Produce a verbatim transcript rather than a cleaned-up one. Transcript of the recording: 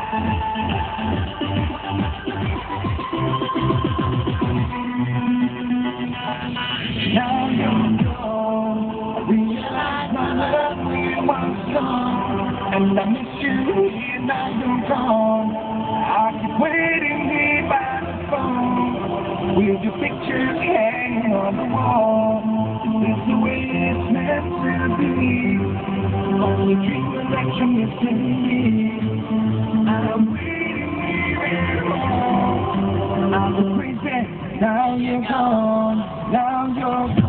Now you're gone. I realize my love was gone, and I miss you here. Now you're gone. I keep waiting here by the phone with your pictures hanging on the wall. It's the way it's meant to be. Only dreaming that you're missing me. I'm waiting here alone. I'm crazy. Now you're gone. Now you're gone.